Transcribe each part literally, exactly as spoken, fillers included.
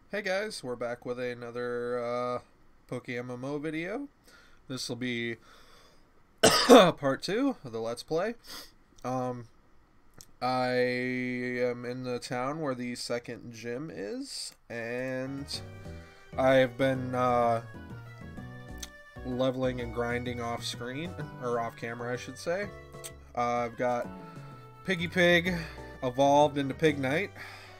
Hey guys, we're back with another uh, PokeMMO video. This will be part two of the Let's Play. Um, I am in the town where the second gym is, and I've been uh, leveling and grinding off screen, or off camera I should say. Uh, I've got Piggy Pig evolved into Pig Knight.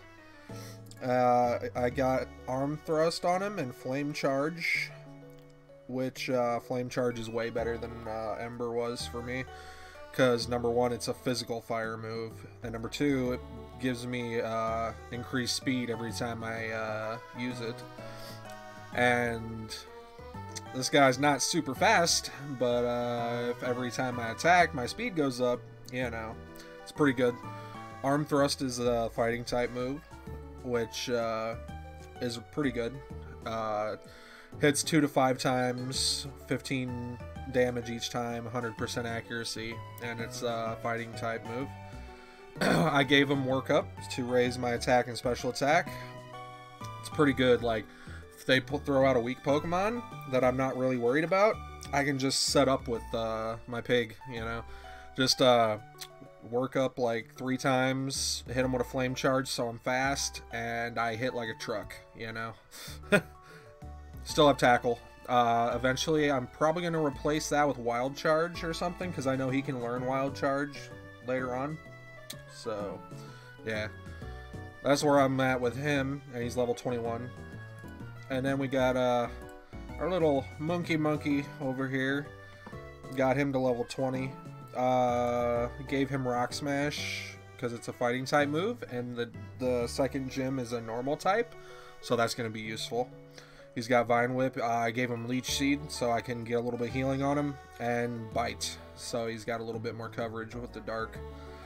Uh, I got Arm Thrust on him and Flame Charge, which uh, Flame Charge is way better than uh, Ember was for me, because number one, it's a physical fire move, and number two, it gives me uh, increased speed every time I uh, use it. And this guy's not super fast, but uh, if every time I attack, my speed goes up, you know, it's pretty good. Arm Thrust is a fighting type move, which uh, is pretty good. Uh, hits two to five times, fifteen damage each time, one hundred percent accuracy, and it's a fighting type move. I gave him work up to raise my attack and special attack. It's pretty good. Like, if they put, throw out a weak Pokemon that I'm not really worried about, I can just set up with uh, my pig, you know. Just uh, work up like three times, hit him with a flame charge so I'm fast, and I hit like a truck, you know. Still have tackle. Uh, eventually I'm probably going to replace that with wild charge or something, because I know he can learn wild charge later on. So yeah, that's where I'm at with him, and he's level twenty-one. And then we got uh, our little monkey monkey over here. Got him to level twenty. Uh, gave him Rock Smash because it's a fighting type move, and the the second gym is a normal type, so that's going to be useful. He's got Vine Whip. Uh, I gave him Leech Seed so I can get a little bit healing on him, and Bite, so he's got a little bit more coverage with the dark.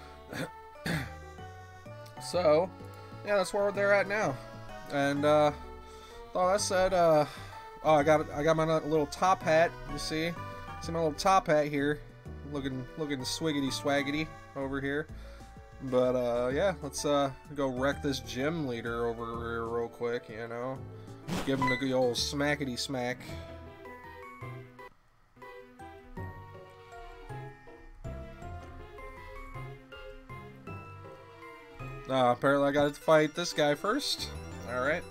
So yeah, that's where they're at now. And uh, all that said, uh, oh, I got I got my little top hat. You see, see my little top hat here. Looking, looking swiggity swaggity over here. But uh, yeah, let's uh, go wreck this gym leader over here real quick. You know, give him the good old smackety smack. Uh, apparently, I got to fight this guy first. All right.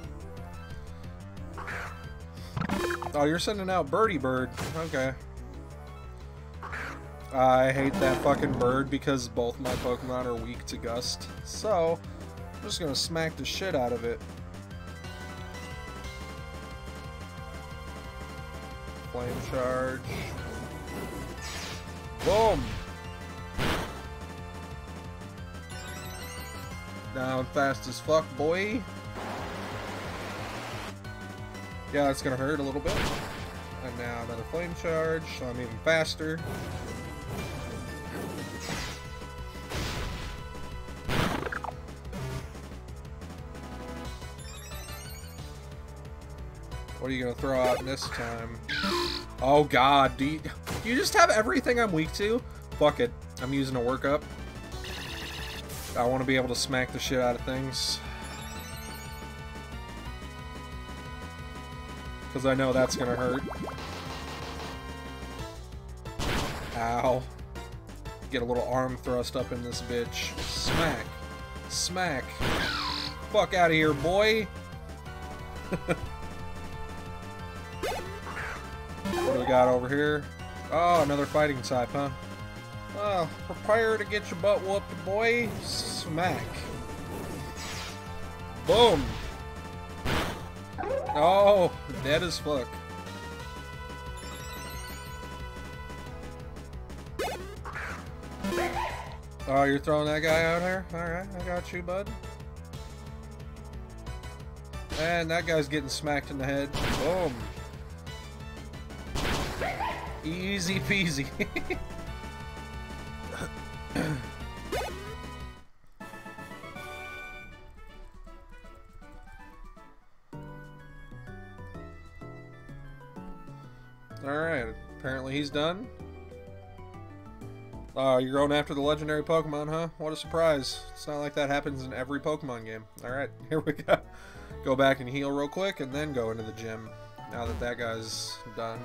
Oh, you're sending out Birdie Bird. Okay. I hate that fucking bird because both my Pokemon are weak to Gust. So, I'm just gonna smack the shit out of it. Flame Charge. Boom! Now I'm fast as fuck, boy. Yeah, it's gonna hurt a little bit. And now another Flame Charge, so I'm even faster. What are you gonna throw out this time? Oh god, do you, do you just have everything I'm weak to? Fuck it, I'm using a workup. I want to be able to smack the shit out of things. Because I know that's gonna hurt. Ow. Get a little arm thrust up in this bitch. Smack. Smack. Fuck out of here, boy! What do we got over here? Oh, another fighting type, huh? Oh, prepare to get your butt whooped, boy. Smack. Boom. Oh, dead as fuck. Oh, you're throwing that guy out here? Alright, I got you, bud. And that guy's getting smacked in the head. Boom. Easy peasy. Alright, apparently he's done. Oh, you're going after the legendary Pokemon, huh? What a surprise. It's not like that happens in every Pokemon game. Alright, here we go. go back and heal real quick, and then go into the gym, now that that guy's done.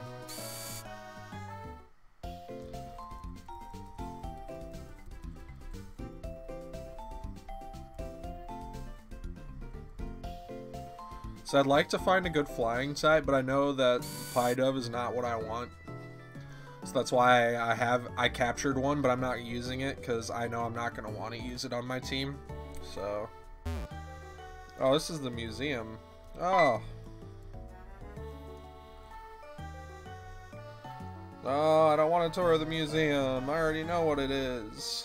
So I'd like to find a good flying type, but I know that Pidove is not what I want. So that's why I have I captured one, but I'm not using it because I know I'm not going to want to use it on my team. So, oh, this is the museum. Oh, oh, I don't want to tour the museum. I already know what it is.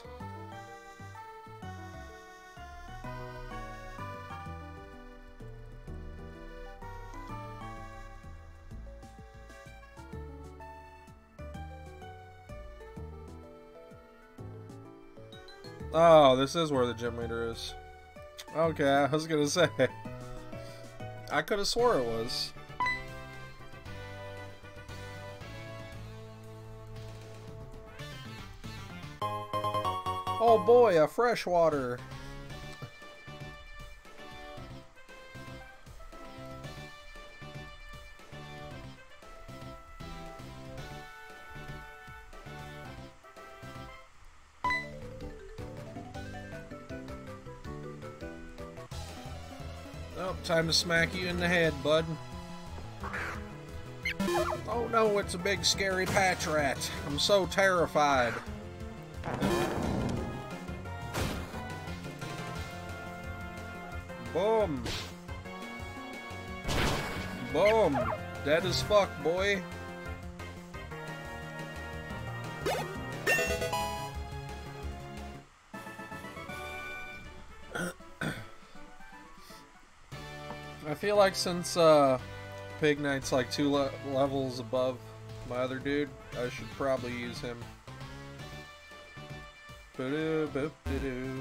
Oh, this is where the gym leader is. Okay, I was gonna say. I could have swore it was. Oh boy, a freshwater. Oh, time to smack you in the head, bud. Oh no, it's a big scary patch rat. I'm so terrified. Boom. Boom. Dead as fuck, boy. I feel like since uh, Pig Knight's like two le levels above my other dude, I should probably use him. Ba-doo, boop-de-doo.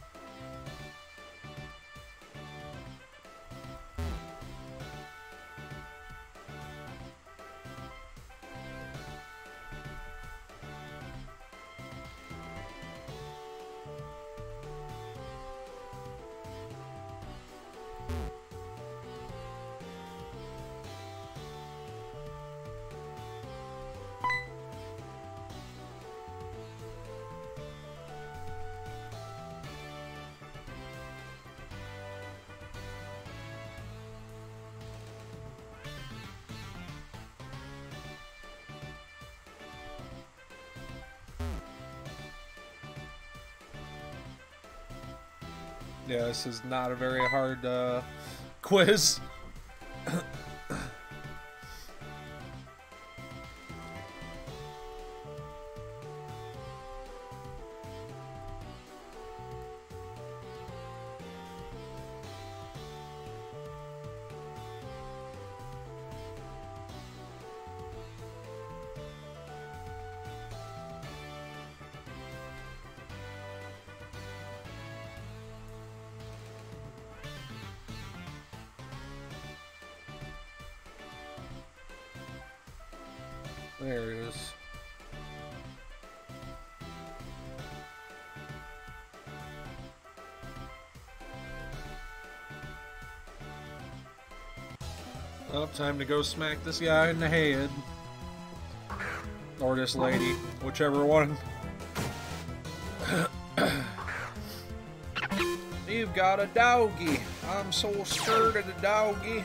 Yeah, this is not a very hard uh, quiz. There it is. Well, time to go smack this guy in the head. Or this lady, whichever one. You've got a doggy. I'm so scared of the doggy.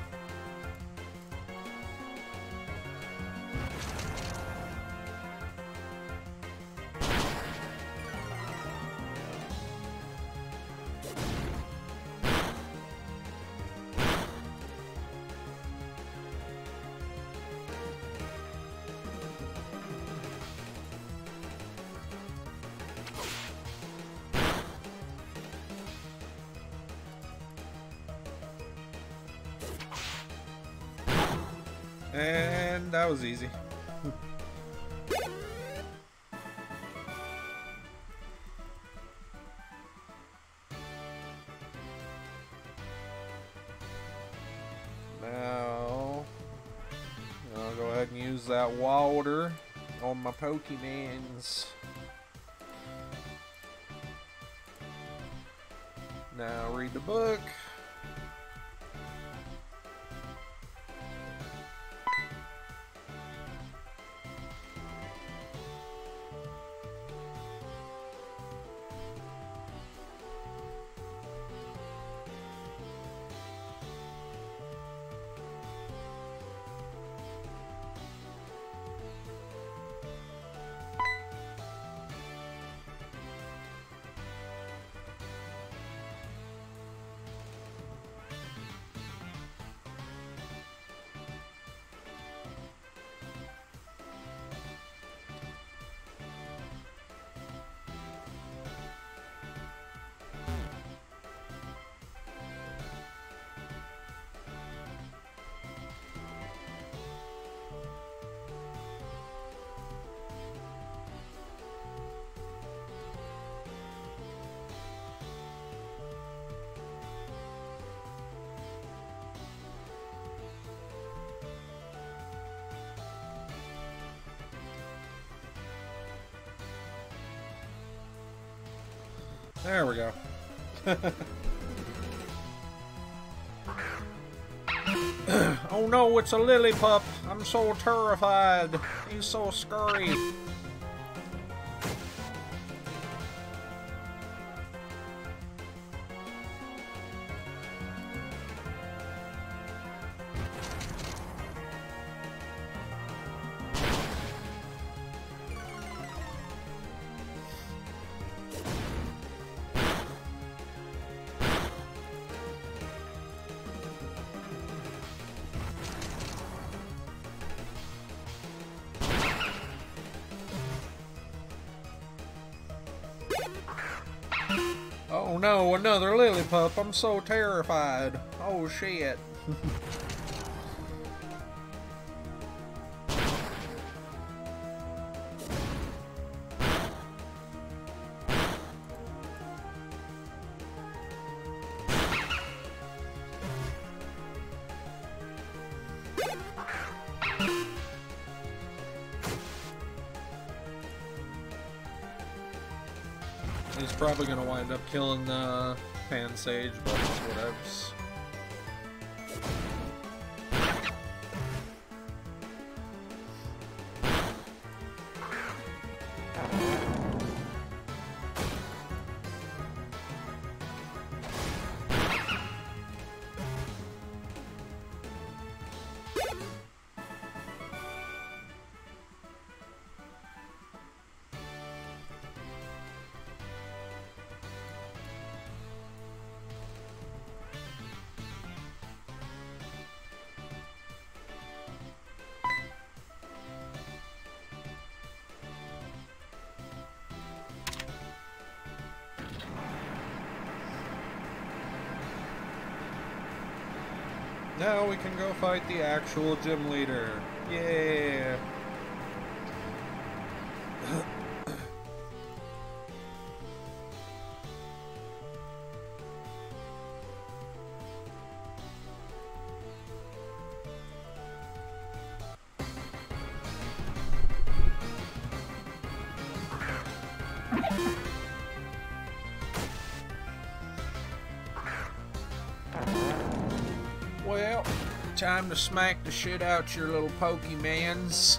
And that was easy. Now, I'll go ahead and use that water on my Pokemons. Now read the book. There we go. Oh no, it's a lily pup. I'm so terrified. He's so scurry. Oh no, another lily pup. I'm so terrified. Oh shit. He's probably gonna wind up killing the uh, Pan Sage, but it's whatevs. Now we can go fight the actual gym leader. Yeah. Well, time to smack the shit out your little Pokemans.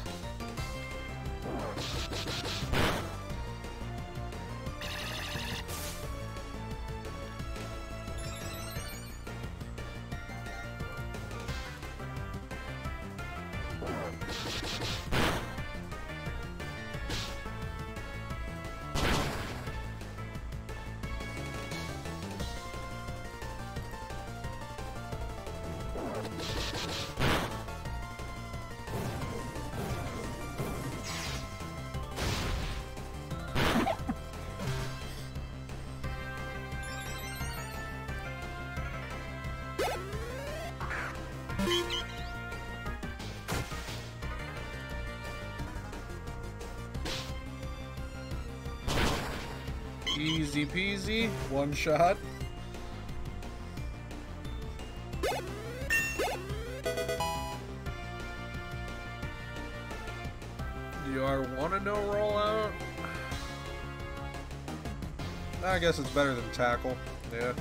Easy peasy, one shot. Do I want to know rollout? I guess it's better than tackle. Yeah.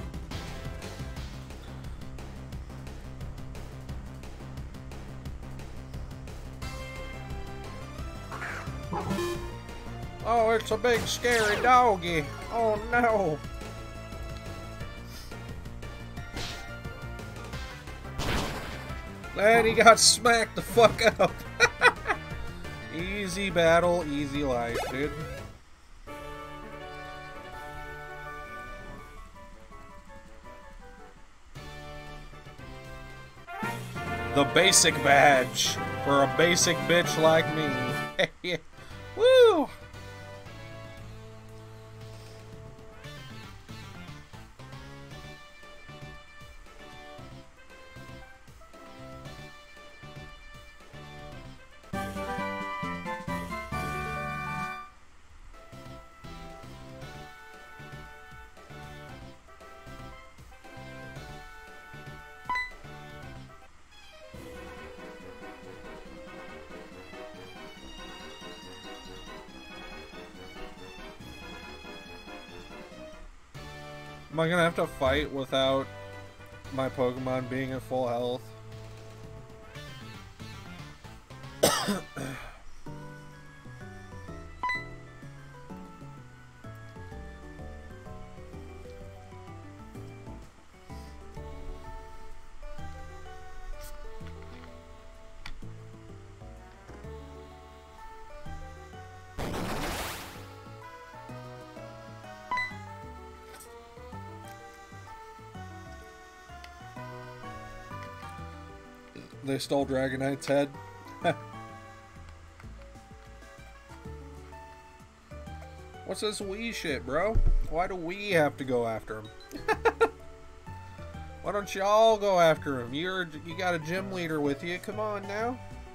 Oh, it's a big scary doggy. Oh no. And he got smacked the fuck up. Easy battle, easy life, dude. The basic badge for a basic bitch like me. Woo! Am I gonna have to fight without my Pokemon being at full health? They stole Dragonite's head. What's this we shit, bro? Why do we have to go after him? Why don't y'all go after him? You're you got a gym leader with you. Come on now.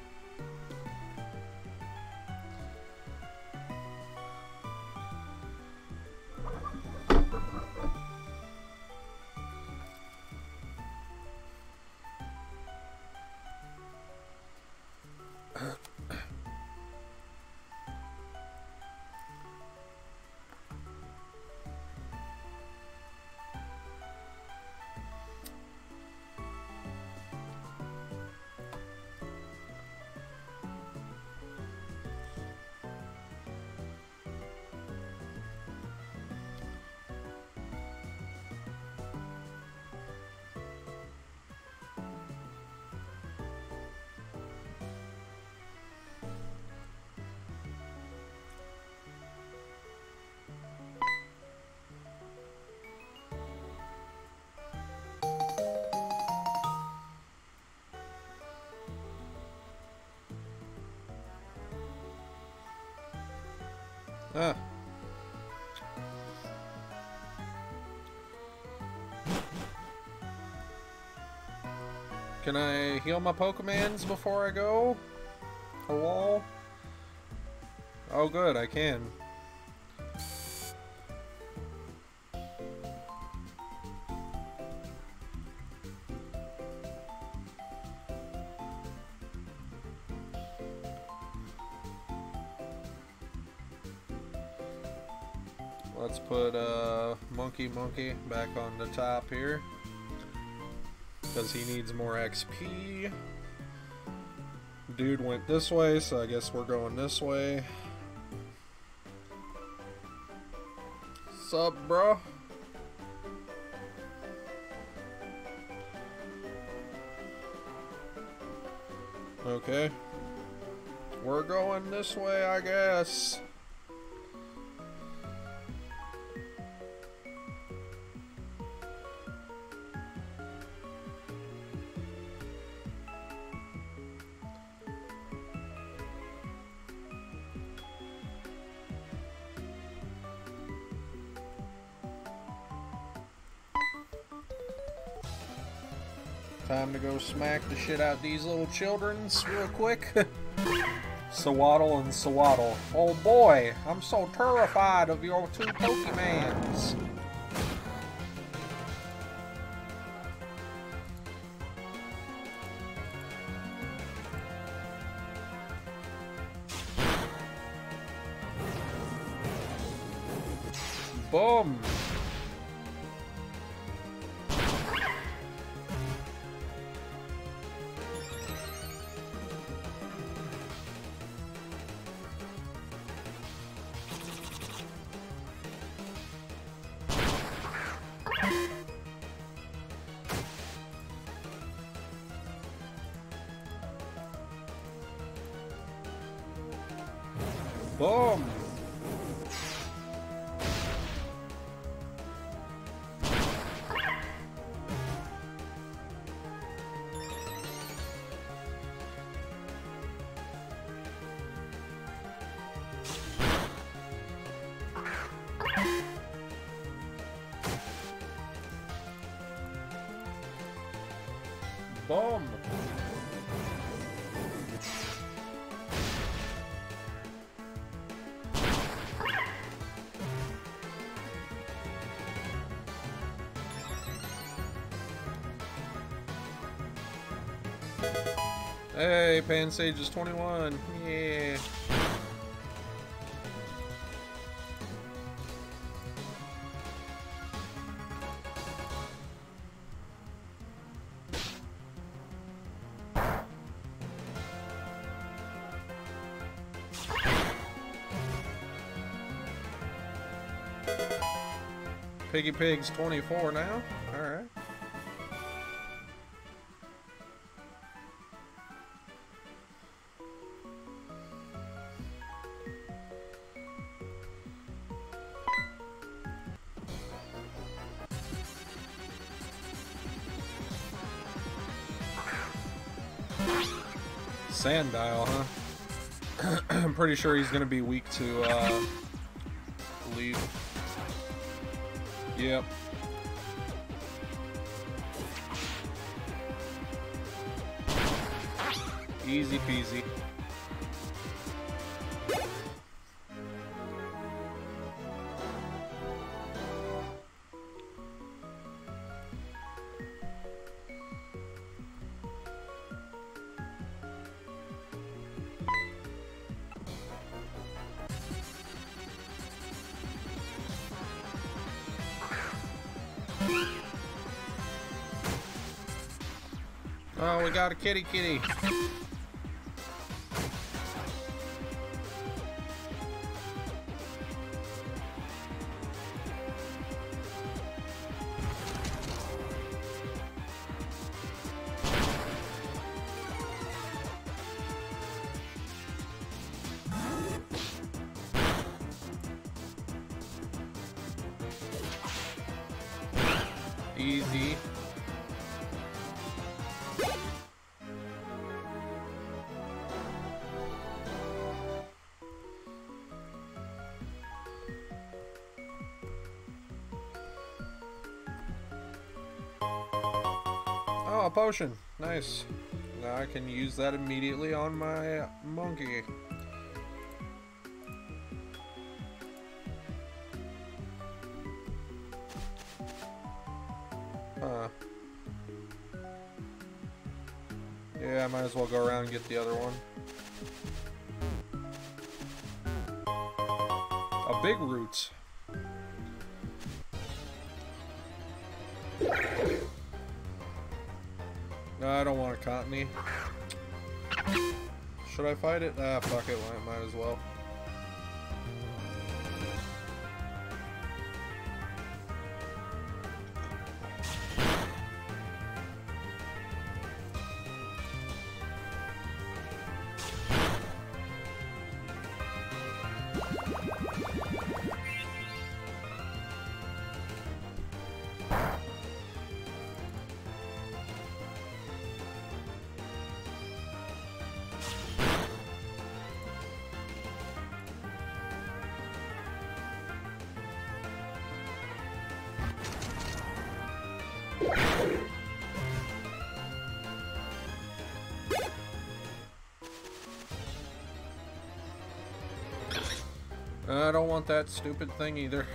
Ah. Can I heal my Pokemons before I go? Hello? Oh good, I can. Let's put uh, Monkey Monkey back on the top here because he needs more X P. Dude went this way, so I guess we're going this way. Sup, bro? Okay. We're going this way, I guess. Time to go smack the shit out these little childrens real quick. Sawaddle and Sawaddle. Oh boy, I'm so terrified of your two Pokemons. Boom. Boom! Boom! Hey, Pansage is twenty-one. Yeah. Piggy Pig's twenty-four now. Alright. Sandile, huh? I'm pretty sure he's gonna be weak to uh, leave. Yep. Easy peasy. Oh, we got a kitty kitty. Easy. Oh, a potion. Nice. Now I can use that immediately on my monkey. Huh. Yeah, I might as well go around and get the other one. A big root. No, I don't want a cottony. Should I fight it? Ah, fuck it, I might as well. I don't want that stupid thing either.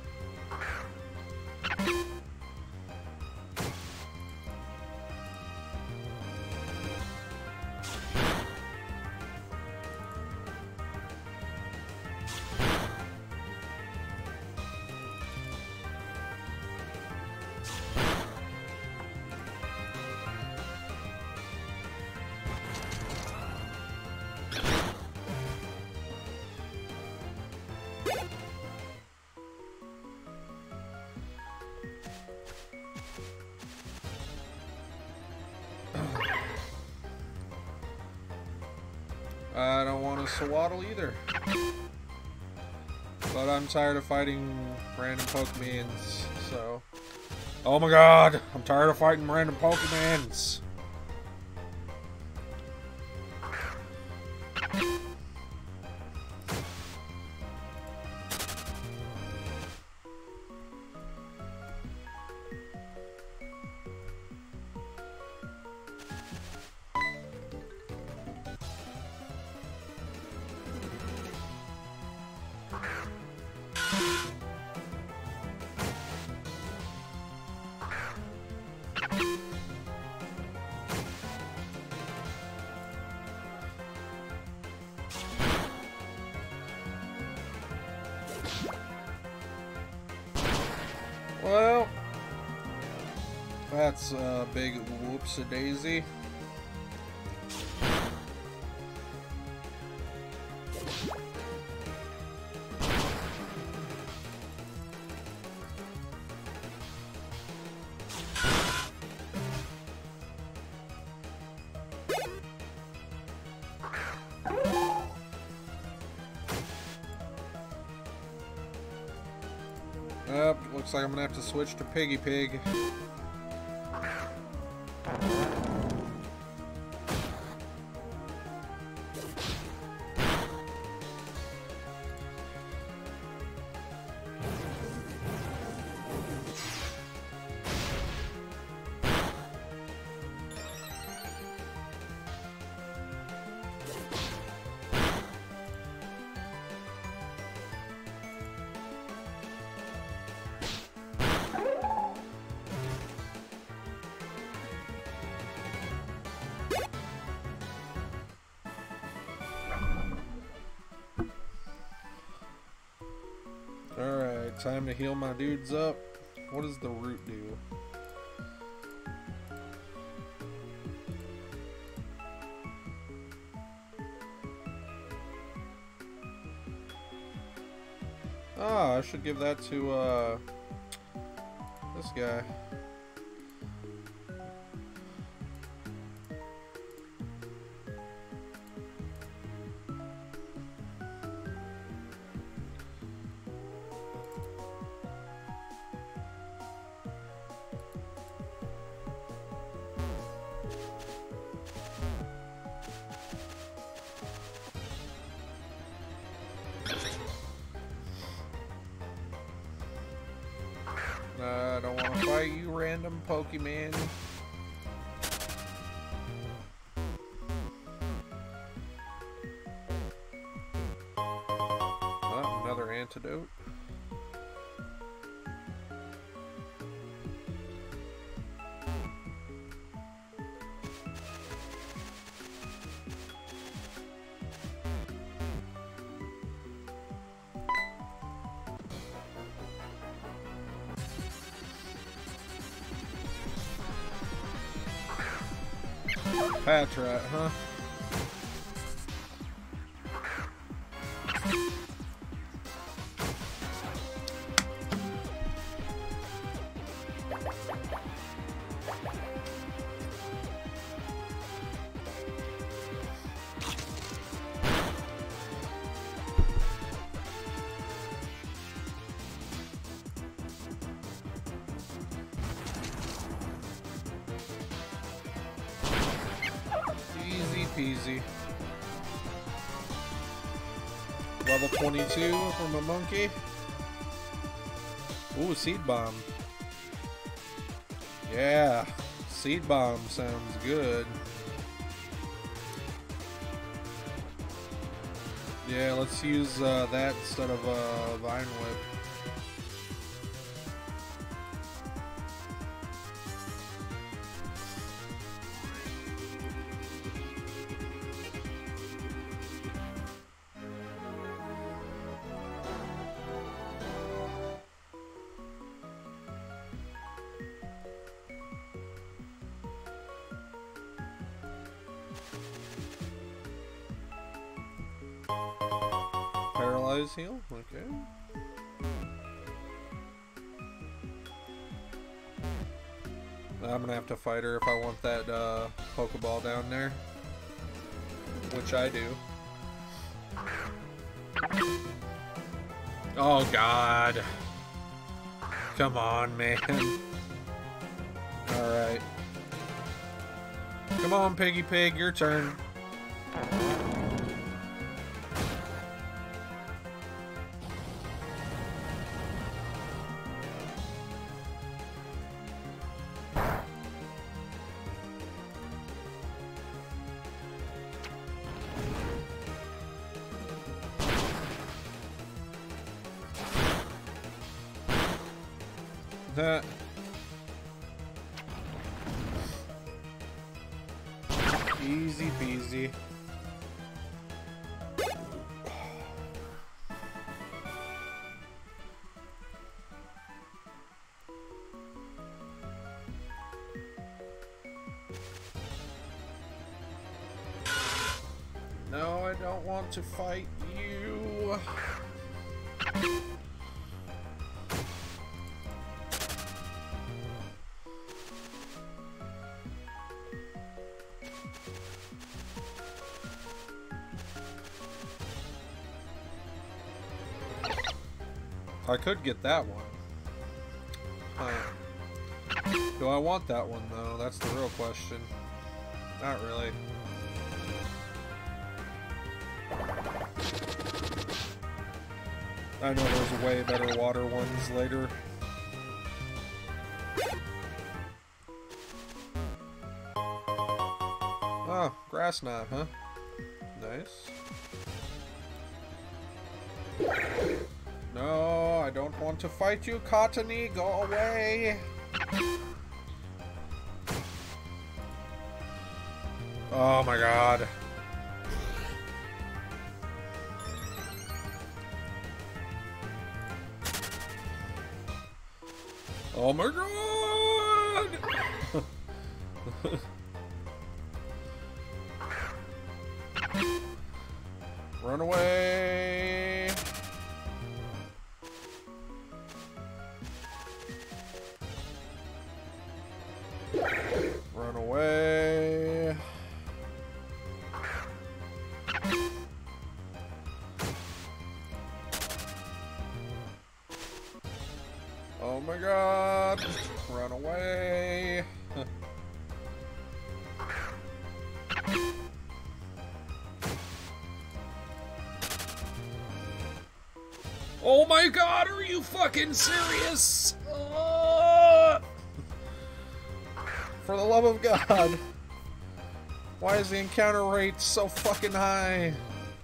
I don't want a Swaddle either. But I'm tired of fighting random Pokemons, so... Oh my god! I'm tired of fighting random Pokemons! Well, that's a big whoops-a-daisy. Yep, looks like I'm gonna have to switch to Piggy Pig. Alright, time to heal my dudes up. What does the root do? Oh, I should give that to uh, this guy. Uh, I don't want to fight you, random Pokemon. Oh, another antidote. Patch rat, huh? Easy. Level twenty-two from a monkey. Ooh, seed bomb. Yeah, seed bomb sounds good. Yeah, let's use uh, that instead of uh, Vine Whip. Paralyze heal? Okay. I'm gonna have to fight her if I want that uh, Pokeball down there. Which I do. Oh god. Come on, man. Alright. Come on, Piggy Pig, your turn. That easy peasy. No, I don't want to fight you. I could get that one. Do I want that one, though? That's the real question. Not really. I know there's way better water ones later. Oh, grass knot, huh? Nice. No, I don't want to fight you, Cottony. Go away. Oh my god. Oh my god! Run away! Run away! Oh my god! Run away! Oh my god, are you fucking serious? Uh, for the love of God. Why is the encounter rate so fucking high?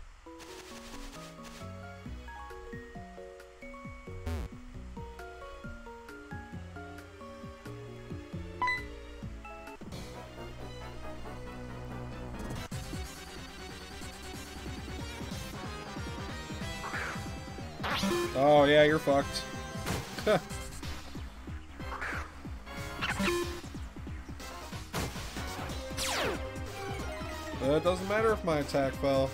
Oh yeah, you're fucked. It doesn't matter if my attack fell.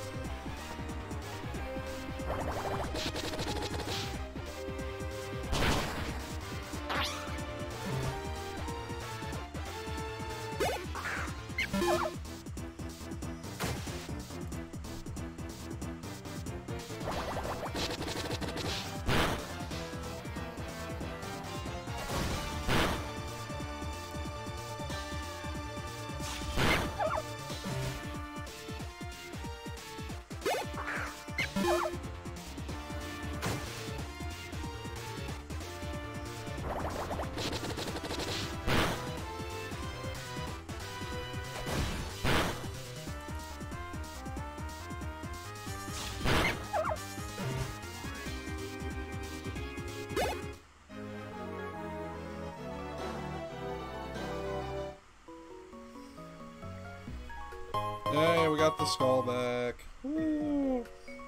Hey, we got the skull back. Woo.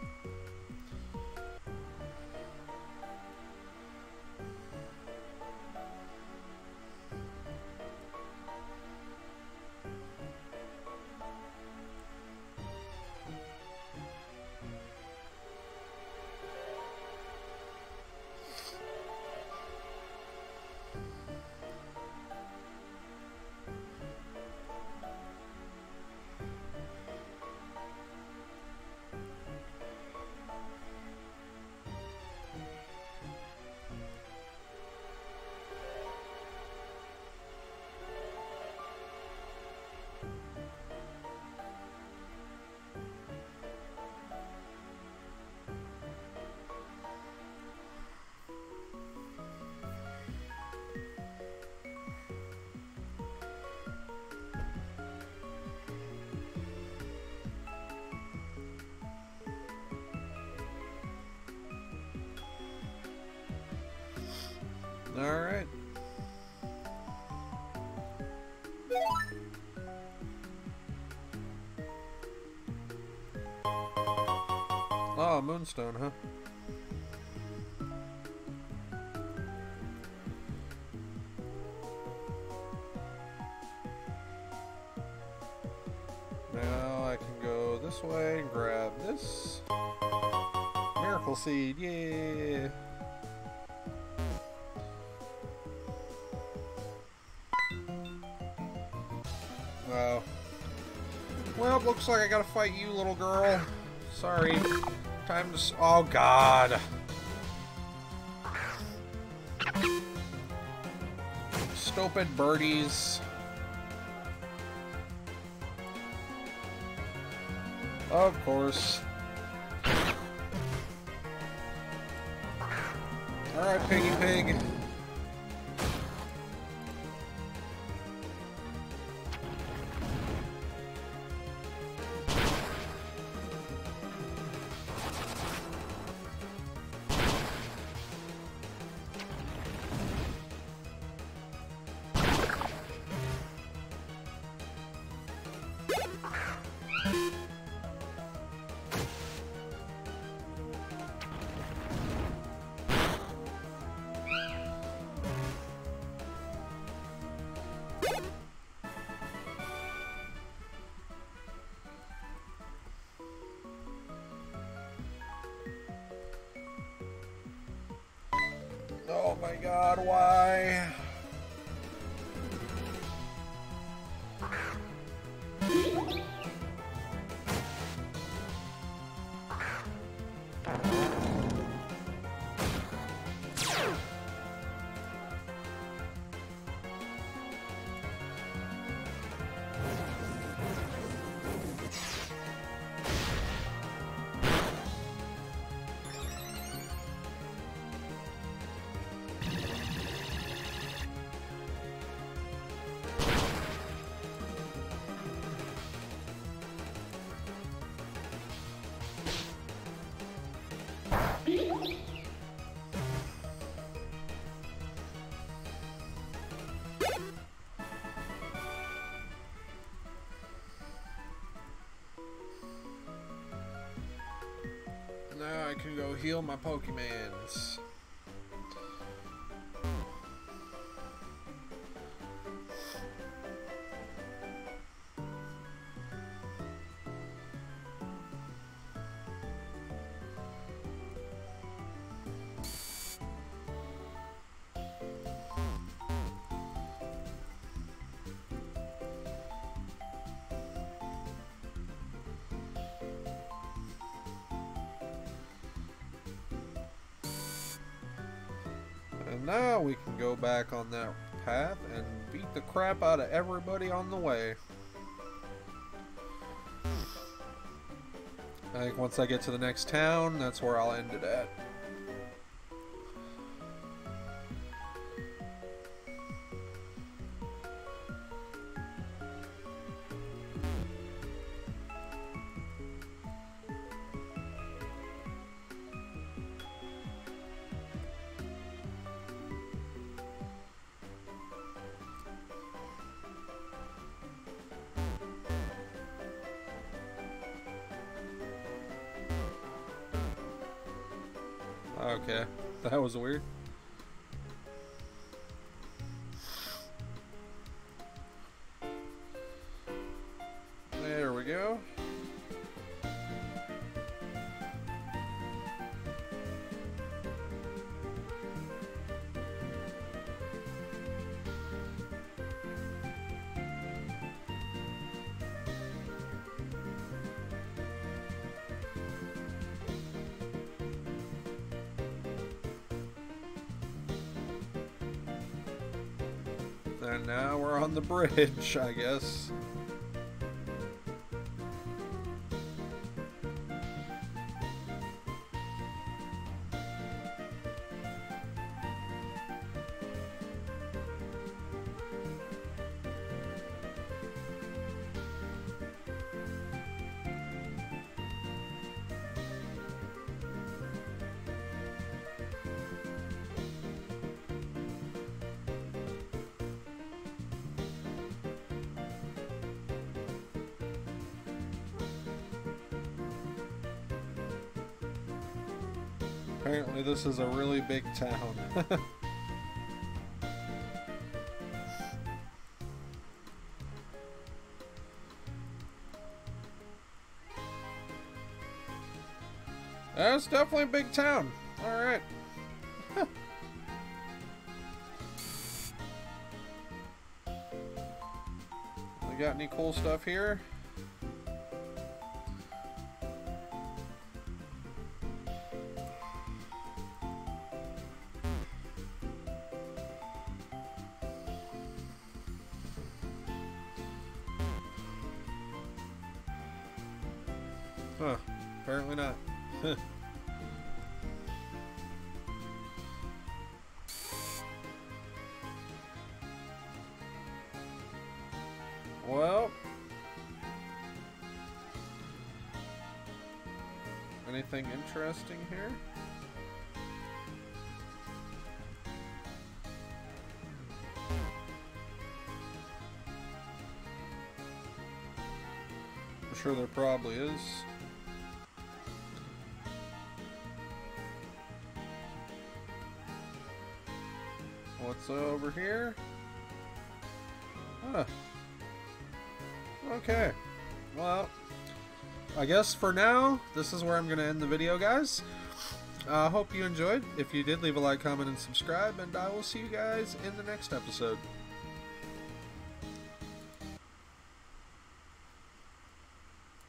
All right. Oh, Moonstone, huh? Now I can go this way and grab this. Miracle Seed, yeah! Wow. Well, looks like I gotta fight you, little girl. Sorry. Time to s- oh god. stupid birdies. Of course. Alright, piggy pig. Oh my god, why? Now I can go heal my Pokemons. And now we can go back on that path and beat the crap out of everybody on the way. I think once I get to the next town, that's where I'll end it at. Okay, that was weird. There we go. And now we're on the bridge, I guess. Apparently this is a really big town. That's definitely a big town. Alright. We got any cool stuff here? Huh. Apparently not. Well, anything interesting here? I'm sure there probably is. What's over here? Huh. Okay. Well, I guess for now, this is where I'm going to end the video, guys. I uh, hope you enjoyed. If you did, leave a like, comment, and subscribe, and I will see you guys in the next episode.